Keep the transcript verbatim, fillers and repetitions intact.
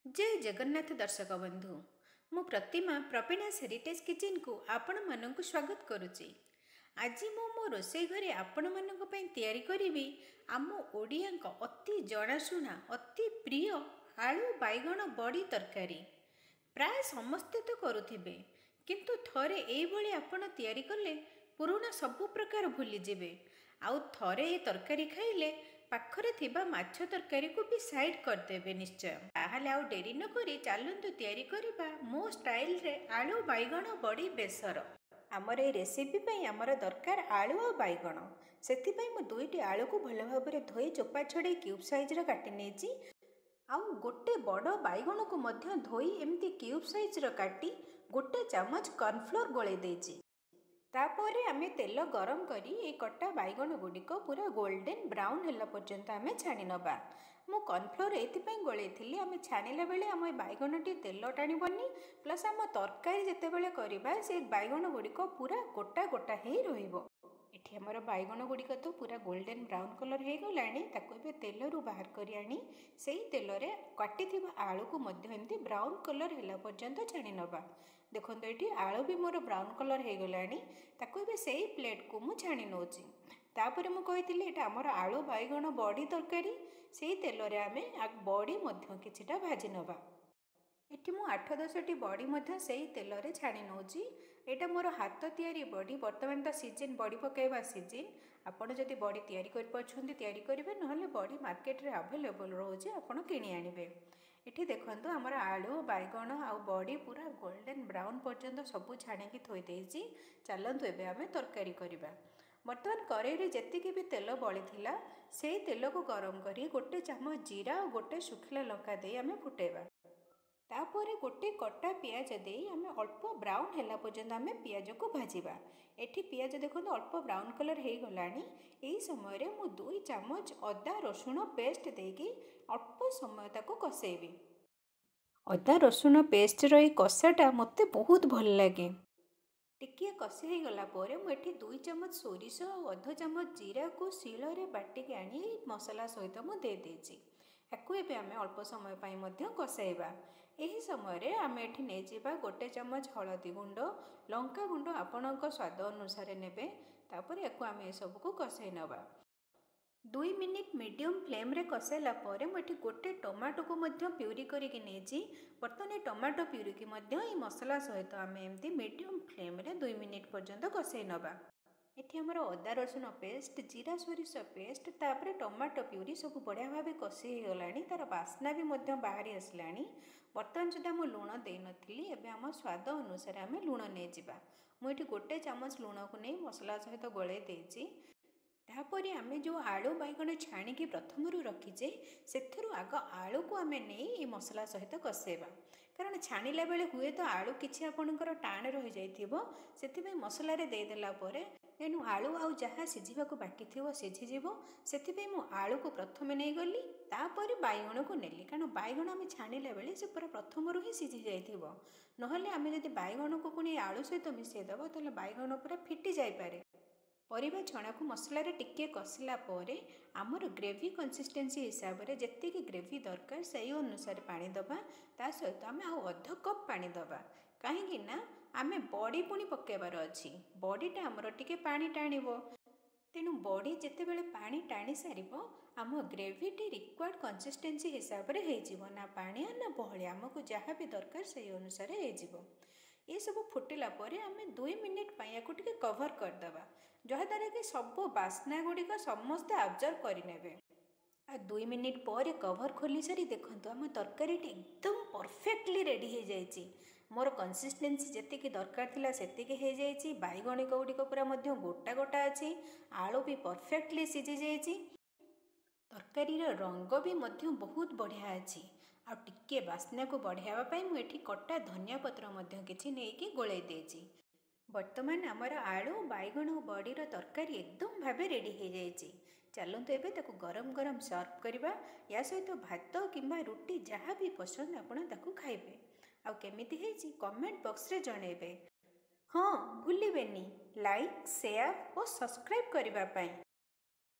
जय जगन्नाथ दर्शक बंधु मु प्रतिमा प्रवीणास हेरिटेज किचन को आपण मानक स्वागत करुच्ची। आज मु मो रोसई घरे आपण मानक पई तैयारी करिवि आम ओडिया अति जनाशुना अति प्रिय आलू बैगण बड़ी तरकारी। प्राय समस्ते तो करुथिबे किंतु थरे एई भली आपण तैयारी कले पुराना सबु प्रकार भूली जिवे। आउ थरे ए तरकारी खाइले पाखरे थिबा माछ तरकारी को भी साइड करदेबे निश्चय। ताहले आउ डेरी न करी चलंतु तैयारी करिबा मो स्टाइल रे आलू बैगण बड़ी बेसर। आमर ए रेसिपी पई आमर दरकार आलू आ बैगण। सेति पई मु दुईटी आलू को भल भाबरे धोई चोपा छडे क्यूब साइज रे काटि नेची। आउ गोटे बड़ बैगण को मध्य धोई एमती क्यूब साइज रो काटी गोटे चामच कॉर्नफ्लोर गोले देची। तापर आमे तेल गरम करी ए कटा बैगण गुड़िक पूरा गोल्डन ब्राउन होला पर्यंत आमे छाणी नबा। मु कॉर्नफ्लोर एथिपई गोलेइथिली आमे छाणिला बेले आम बैगणटी तेल टाणीबनी प्लस आम तरकारी जेतेबेले करिबा से बैगण गुड़िक पूरा गोटा गोटा हेई रहिबो। एठी हमर बैगण गुड़िक तो पूरा गोल्डन ब्राउन कलर हो गलानी। ताको एबे तेलरू बाहर करी आनी सेही तेल रे काटी थिबा आलू को मध्य एमती ब्राउन कलर होला पर्यंत छाणी नबा। देखंतु एठी आलू भी मोर ब्राउन कलर हो गलानी। ताको एबे सेही प्लेट को मु छाणी नोची। तापर मु कहिथिली एटा हमर आलू बैगण बड़ी तरकारी सेही तेल रे आमे बड़ी मध्य किछिटा भाजी नबा। एठी मु आठ दस टी बड़ी मध्य सेही तेल रे छाणी नोची। एटा मोर हाथ तैयारी बड़ी वर्तमान तो सीजन बड़ी पकाइबा सीजन। आपण जदि बड़ी तैयारी कर पछुंदी तैयारी करिवे नहले बड़ी मार्केट रे अवेलेबल रहउची आपण किनी आनिबे। एठी देखंतु हमर आलू बैगण आ बड़ी पूरा गोल्डन ब्राउन पर्यंत सबु छाणी की थोई देइची। चलंतु एबे आमे तरकारी करिबा। वर्तमान कड़ाई रे जेतिकी भी तेल बली थिला सेही तेल को गरम करी गोटे चामच जीरा और गोटे सुखिला लंका दे आमे फुटेबा। तापर गोटे कटा पियाज दे आमे अल्प ब्राउन हैला पर्यंत आमे पियाज को भाजिबा। एठी पियाज देखो अल्प ब्राउन कलर हो गलानी। एही समय रे मु दुई चामच अदा रसुण पेस्ट देकी अल्प समय ताको कसेबी। अदा रसुण पेस्ट रो कषाटा मते बहुत भल लगे। टिकिए कषि हो गला परे मु एठी दुई चामच सोरिष और अध चामच जीरा को शिल रे बाटिक आनी मसला सहित मु दे देची। याकू एबे आमे अल्प समय पाई मध्य कषाइबा। एही समय रे आमे एठी नै जिबा गोटे चामच हळदी गुंड लंका गुंड आपणक स्वाद अनुसार नेबे। तापर याकू आमे सब को कषाइ नबा। दुई मिनिट मीडियम फ्लेम रे कषाइला परे मु एठी गोटे टमाटो को मध्य प्यूरी करिक नेची। बर्तमान टमाटो प्यूरी की मध्य ई मसला सहित आमे एमती मीडियम फ्लेम रे दुई मिनिट पर्यंत कषाइ नबा। एठी हमर अदा रसुण पेस्ट जीरा सोरिष पेस्ट तापर टमाटो प्यूरी सब बढ़िया भाव कषि हो गलानी। तार बास्ना भी मध्य बाहरी आसलानी। बर्तमान सुधा मु लुण दे नथिली एबे हम स्वाद अनुसार आमे लुण नै जिबा। मु एठी गोटे चामच लुण को नै मसला सहित गळे देची। तापर आमे जो आलू बैगण छाणी की प्रथमरु रखीचे सेथरु आग आलू को आमे नै ए मसला सहित कषेबा। कारण छाणीला बेले हुए तो आलू किछि आपणकर टाण रहि जाइथिबो सेथिबे मसला रे दे देला परे एनु आलू आउ जहाँ सिझिबाकू बाकी थिबो सिझिजिबो। सेथिबे मु आलू को प्रथमे नै गली तापर बैगण को नेली। कारण बैगण आमे छाणीला बेले से पूरा प्रथमरु ही सिझि जाइथिबो। नहले आमे जदि बैगण को पुनी आलू सहित मिसै दबो तले बैगण पूरा फिटी जाई पारे। परिबा छणा को मसला रे टिके कसिला परे आमर ग्रेवी कंसिस्टेंसी हिसाब रे जेतिकी ग्रेवी दरकार सही अनुसार पानी दबा। ता सहित आमे आउ अध कप पानी दबा। काहेकि ना आमे बड़ी पुणी पकेबार अछि। बड़ीटा आमर टिके पानी टाणिबो। तेणु बड़ी जेतेबेले पानी टाणी सारिबो आम ग्रेवीटी रिक्वायर्ड कंसिस्टेंसी हिसाब रे हे जिवो ना पानिया ना बहलिया आमको जहाँ भी दरकार सही अनुसार हे जिवो। ये सब फुटिला परे आमे दुई मिनिट पाइया को टिके कवर कर दबा जहाद्वारा कि सब बास्ना गुड़िक समस्ते ऑब्जर्व करिनेबे। आ दुई मिनिट पर कवर खोली सारी देखंतु आम तरकारी एकदम परफेक्टली रेडी हो जाइए। मोर कंसिस्टेंसी जेतिकी दरकार थिला सेतिकी हो जाइए। बैगण गुड़िक पूरा मध्य गोटा गोटा अच्छी आलू भी परफेक्टली सिझी जाइए। तरकारी रंग भी मध्य बहुत बढ़िया अच्छी। आ टिके बास्ना को बढ़ावा पाई मु एठी कटा धनिया पत्र मध्य किछि नेकी गोळै देछि। वर्तमान आमर आलू बैगण और बड़ीर तरकारी एकदम भावे रेडी हो जाइए। चलतु एबे ताकू गरम गरम सर्व करबा। या सहित भात किंबा रुटी जहाँ भी पसंद आपण ताकू खाइबे। आ केमिति हेछि कमेंट बॉक्स रे जणेबे। हाँ भूलिबेनी लाइक शेयर और सब्सक्राइब करबा पाई।